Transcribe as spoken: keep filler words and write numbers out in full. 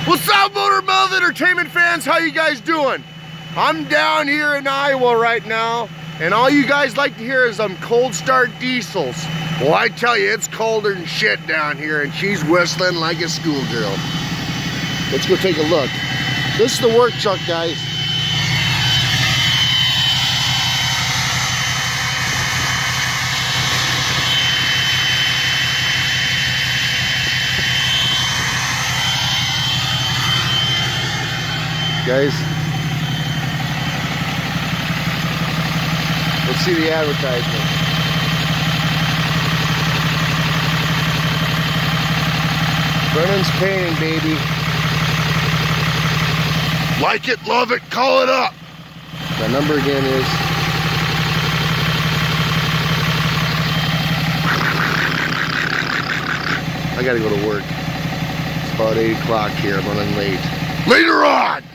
What's up, Motor Mouth Entertainment fans? How you guys doing? I'm down here in Iowa right now, and all you guys like to hear is some cold start diesels. Well, I tell you, it's colder than shit down here, and she's whistling like a schoolgirl. Let's go take a look. This is the work truck, guys. Guys, let's see the advertisement. Brennan's Painting, baby. Like it, love it, call it up. My number again is I gotta go to work. It's about eight o'clock here. I'm running late. Later on!